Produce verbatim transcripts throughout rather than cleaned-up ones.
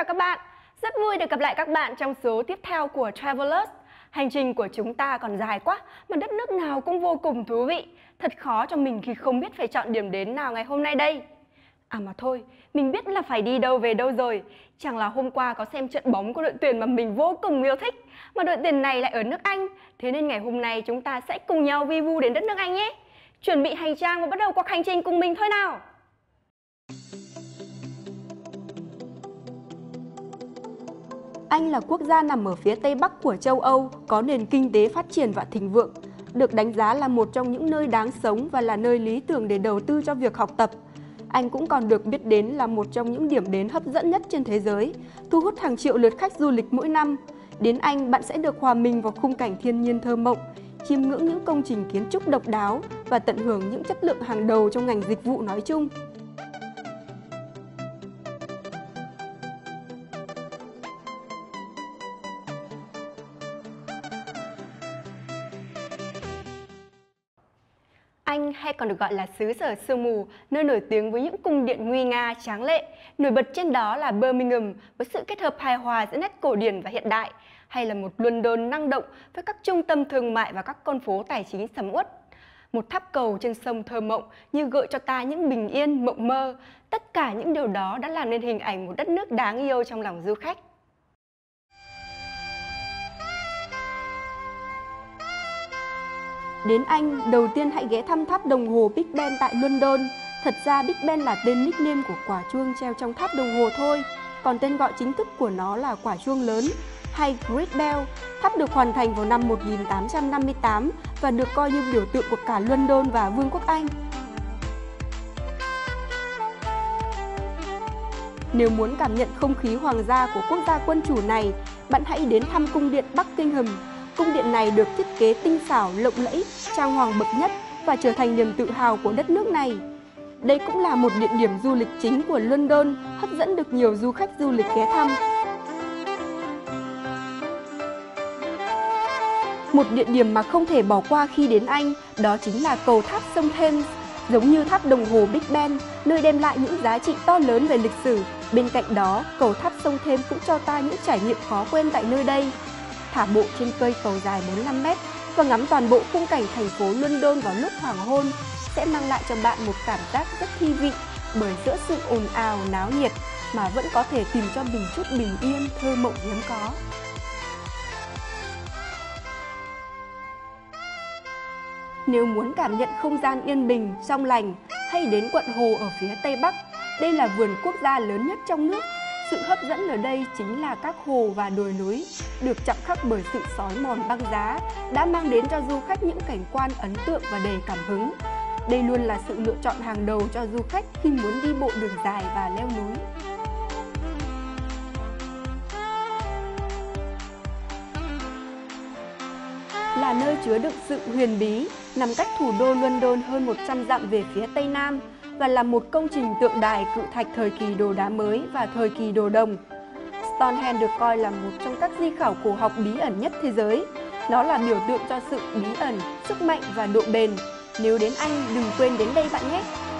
chào các bạn. Rất vui được gặp lại các bạn trong số tiếp theo của Travelers. Hành trình của chúng ta còn dài quá, mà đất nước nào cũng vô cùng thú vị. Thật khó cho mình khi không biết phải chọn điểm đến nào ngày hôm nay đây. À mà thôi, mình biết là phải đi đâu về đâu rồi. Chẳng là hôm qua có xem trận bóng của đội tuyển mà mình vô cùng yêu thích, mà đội tuyển này lại ở nước Anh. Thế nên ngày hôm nay chúng ta sẽ cùng nhau vi vu đến đất nước Anh nhé. Chuẩn bị hành trang và bắt đầu cuộc hành trình cùng mình thôi nào. Anh là quốc gia nằm ở phía Tây Bắc của châu Âu, có nền kinh tế phát triển và thịnh vượng, được đánh giá là một trong những nơi đáng sống và là nơi lý tưởng để đầu tư cho việc học tập. Anh cũng còn được biết đến là một trong những điểm đến hấp dẫn nhất trên thế giới, thu hút hàng triệu lượt khách du lịch mỗi năm. Đến Anh, bạn sẽ được hòa mình vào khung cảnh thiên nhiên thơ mộng, chiêm ngưỡng những công trình kiến trúc độc đáo và tận hưởng những chất lượng hàng đầu trong ngành dịch vụ nói chung. Anh hay còn được gọi là xứ sở sương mù, nơi nổi tiếng với những cung điện nguy nga, tráng lệ. Nổi bật trên đó là Birmingham với sự kết hợp hài hòa giữa nét cổ điển và hiện đại, hay là một London năng động với các trung tâm thương mại và các con phố tài chính sầm uất. Một tháp cầu trên sông thơ mộng như gợi cho ta những bình yên, mộng mơ. Tất cả những điều đó đã làm nên hình ảnh một đất nước đáng yêu trong lòng du khách. Đến Anh, đầu tiên hãy ghé thăm tháp đồng hồ Big Ben tại London. Thật ra Big Ben là tên nickname của quả chuông treo trong tháp đồng hồ thôi, còn tên gọi chính thức của nó là quả chuông lớn hay Great Bell. Tháp được hoàn thành vào năm một nghìn tám trăm năm mươi tám và được coi như biểu tượng của cả London và Vương quốc Anh. Nếu muốn cảm nhận không khí hoàng gia của quốc gia quân chủ này, bạn hãy đến thăm cung điện Buckingham. Cung điện này được thiết kế tinh xảo, lộng lẫy, trang hoàng bậc nhất và trở thành niềm tự hào của đất nước này. Đây cũng là một địa điểm du lịch chính của London, hấp dẫn được nhiều du khách du lịch ghé thăm. Một địa điểm mà không thể bỏ qua khi đến Anh, đó chính là cầu tháp sông Thames. Giống như tháp đồng hồ Big Ben, nơi đem lại những giá trị to lớn về lịch sử, bên cạnh đó, cầu tháp sông Thames cũng cho ta những trải nghiệm khó quên tại nơi đây. Thả bộ trên cây cầu dài bốn mươi lăm mét và ngắm toàn bộ khung cảnh thành phố London vào lúc hoàng hôn sẽ mang lại cho bạn một cảm giác rất thi vị, bởi giữa sự ồn ào náo nhiệt mà vẫn có thể tìm cho mình chút bình yên thơ mộng hiếm có. Nếu muốn cảm nhận không gian yên bình, trong lành, hãy đến quận Hồ ở phía Tây Bắc. Đây là vườn quốc gia lớn nhất trong nước. Sự hấp dẫn ở đây chính là các hồ và đồi núi, được chạm khắc bởi sự xói mòn băng giá, đã mang đến cho du khách những cảnh quan ấn tượng và đầy cảm hứng. Đây luôn là sự lựa chọn hàng đầu cho du khách khi muốn đi bộ đường dài và leo núi. Là nơi chứa đựng sự huyền bí, nằm cách thủ đô London hơn một trăm dặm về phía Tây Nam, và là một công trình tượng đài cự thạch thời kỳ đồ đá mới và thời kỳ đồ đồng. Stonehenge được coi là một trong các di khảo cổ học bí ẩn nhất thế giới. Nó là biểu tượng cho sự bí ẩn, sức mạnh và độ bền. Nếu đến Anh, đừng quên đến đây bạn nhé!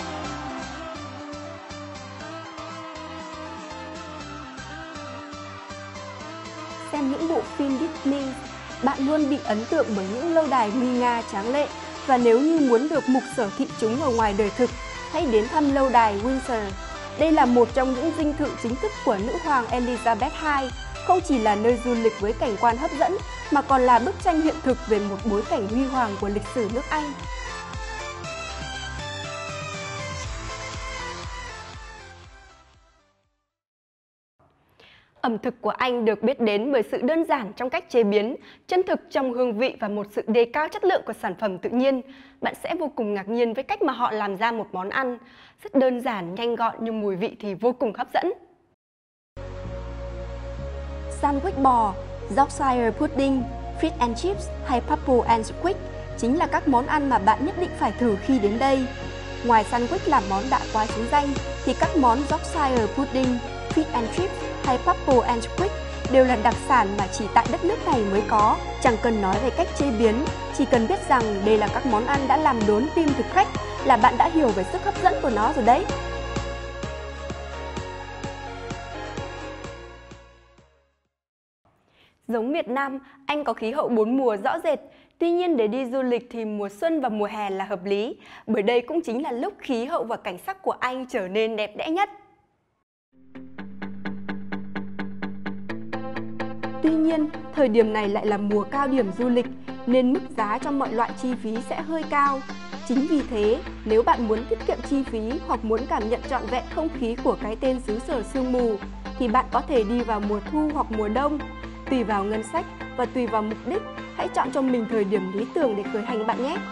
Xem những bộ phim Disney, bạn luôn bị ấn tượng bởi những lâu đài nguy nga tráng lệ. Và nếu như muốn được mục sở thị chúng ở ngoài đời thực, hãy đến thăm lâu đài Windsor. Đây là một trong những dinh thự chính thức của nữ hoàng Elizabeth đệ nhị, không chỉ là nơi du lịch với cảnh quan hấp dẫn, mà còn là bức tranh hiện thực về một bối cảnh huy hoàng của lịch sử nước Anh. Ẩm thực của Anh được biết đến bởi sự đơn giản trong cách chế biến, chân thực trong hương vị và một sự đề cao chất lượng của sản phẩm tự nhiên. Bạn sẽ vô cùng ngạc nhiên với cách mà họ làm ra một món ăn. Rất đơn giản, nhanh gọn nhưng mùi vị thì vô cùng hấp dẫn. Sandwich bò, Yorkshire pudding, fish and chips hay purple and squid chính là các món ăn mà bạn nhất định phải thử khi đến đây. Ngoài sandwich làm món đã quá xứ danh, thì các món Yorkshire pudding, fish and chips hay purple and squid đều là đặc sản mà chỉ tại đất nước này mới có. Chẳng cần nói về cách chế biến, chỉ cần biết rằng đây là các món ăn đã làm đốn tim thực khách là bạn đã hiểu về sức hấp dẫn của nó rồi đấy. Giống Việt Nam, Anh có khí hậu bốn mùa rõ rệt. Tuy nhiên để đi du lịch thì mùa xuân và mùa hè là hợp lý, bởi đây cũng chính là lúc khí hậu và cảnh sắc của Anh trở nên đẹp đẽ nhất. Tuy nhiên, thời điểm này lại là mùa cao điểm du lịch, nên mức giá cho mọi loại chi phí sẽ hơi cao. Chính vì thế, nếu bạn muốn tiết kiệm chi phí hoặc muốn cảm nhận trọn vẹn không khí của cái tên xứ sở sương mù, thì bạn có thể đi vào mùa thu hoặc mùa đông. Tùy vào ngân sách và tùy vào mục đích, hãy chọn cho mình thời điểm lý tưởng để khởi hành bạn nhé!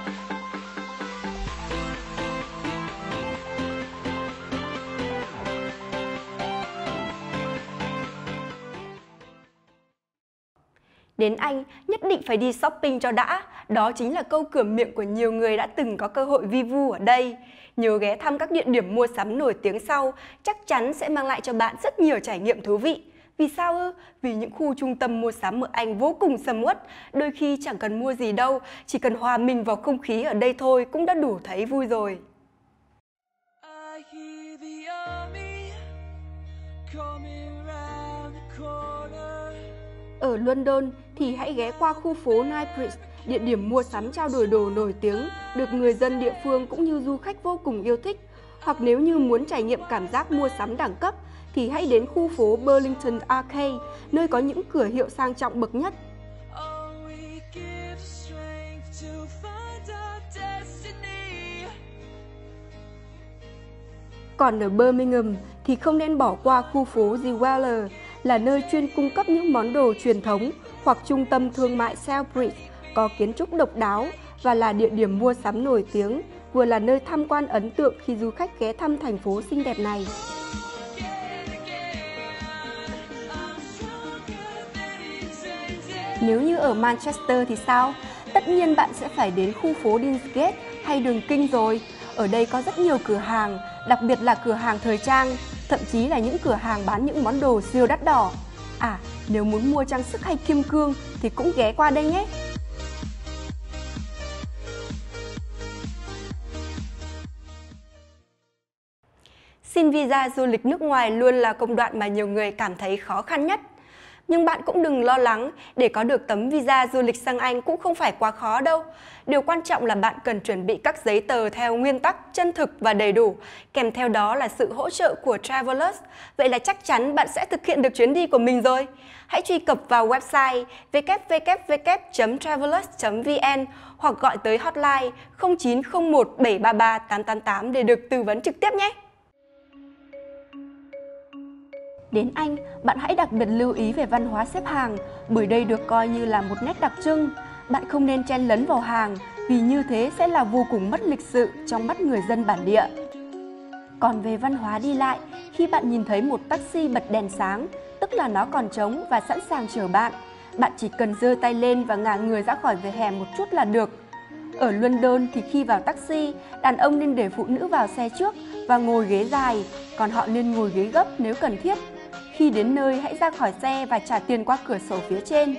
Đến Anh, nhất định phải đi shopping cho đã. Đó chính là câu cửa miệng của nhiều người đã từng có cơ hội vi vu ở đây. Nhớ ghé thăm các địa điểm mua sắm nổi tiếng sau, chắc chắn sẽ mang lại cho bạn rất nhiều trải nghiệm thú vị. Vì sao ư? Vì những khu trung tâm mua sắm ở Anh vô cùng sầm uất, đôi khi chẳng cần mua gì đâu, chỉ cần hòa mình vào không khí ở đây thôi cũng đã đủ thấy vui rồi. Ở London thì hãy ghé qua khu phố Knightsbridge, địa điểm mua sắm trao đổi đồ nổi tiếng, được người dân địa phương cũng như du khách vô cùng yêu thích. Hoặc nếu như muốn trải nghiệm cảm giác mua sắm đẳng cấp, thì hãy đến khu phố Burlington Arcade, nơi có những cửa hiệu sang trọng bậc nhất. Còn ở Birmingham thì không nên bỏ qua khu phố The Wells, là nơi chuyên cung cấp những món đồ truyền thống, hoặc trung tâm thương mại Selfridge có kiến trúc độc đáo và là địa điểm mua sắm nổi tiếng, vừa là nơi tham quan ấn tượng khi du khách ghé thăm thành phố xinh đẹp này. Nếu như ở Manchester thì sao? Tất nhiên bạn sẽ phải đến khu phố Deansgate hay đường Kinh rồi. Ở đây có rất nhiều cửa hàng, đặc biệt là cửa hàng thời trang, thậm chí là những cửa hàng bán những món đồ siêu đắt đỏ. À, nếu muốn mua trang sức hay kim cương thì cũng ghé qua đây nhé! Xin visa du lịch nước ngoài luôn là công đoạn mà nhiều người cảm thấy khó khăn nhất. Nhưng bạn cũng đừng lo lắng, để có được tấm visa du lịch sang Anh cũng không phải quá khó đâu. Điều quan trọng là bạn cần chuẩn bị các giấy tờ theo nguyên tắc, chân thực và đầy đủ, kèm theo đó là sự hỗ trợ của Travelers. Vậy là chắc chắn bạn sẽ thực hiện được chuyến đi của mình rồi. Hãy truy cập vào website w w w chấm travelers chấm v n hoặc gọi tới hotline không chín không một bảy ba ba tám tám tám để được tư vấn trực tiếp nhé! Đến Anh, bạn hãy đặc biệt lưu ý về văn hóa xếp hàng, bởi đây được coi như là một nét đặc trưng. Bạn không nên chen lấn vào hàng, vì như thế sẽ là vô cùng mất lịch sự trong mắt người dân bản địa. Còn về văn hóa đi lại, khi bạn nhìn thấy một taxi bật đèn sáng, tức là nó còn trống và sẵn sàng chở bạn, bạn chỉ cần giơ tay lên và ngả người ra khỏi vỉa hè một chút là được. Ở London thì khi vào taxi, đàn ông nên để phụ nữ vào xe trước và ngồi ghế dài, còn họ nên ngồi ghế gấp nếu cần thiết. Khi đến nơi, hãy ra khỏi xe và trả tiền qua cửa sổ phía trên.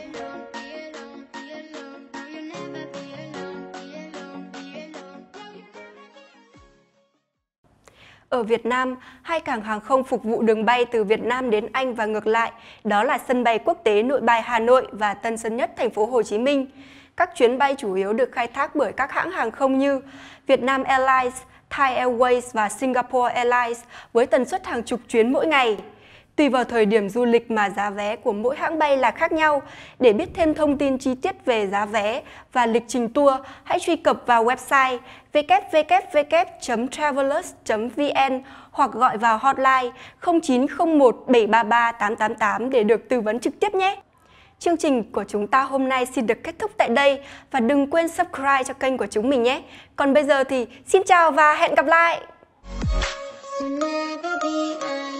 Ở Việt Nam, hai cảng hàng không phục vụ đường bay từ Việt Nam đến Anh và ngược lại, đó là sân bay quốc tế Nội Bài Hà Nội và Tân Sơn Nhất thành phố Hồ Chí Minh. Các chuyến bay chủ yếu được khai thác bởi các hãng hàng không như Vietnam Airlines, Thai Airways và Singapore Airlines với tần suất hàng chục chuyến mỗi ngày. Tùy vào thời điểm du lịch mà giá vé của mỗi hãng bay là khác nhau. Để biết thêm thông tin chi tiết về giá vé và lịch trình tour, hãy truy cập vào website w w w chấm travelers chấm v n hoặc gọi vào hotline không chín không một bảy ba ba tám tám tám để được tư vấn trực tiếp nhé! Chương trình của chúng ta hôm nay xin được kết thúc tại đây và đừng quên subscribe cho kênh của chúng mình nhé! Còn bây giờ thì xin chào và hẹn gặp lại!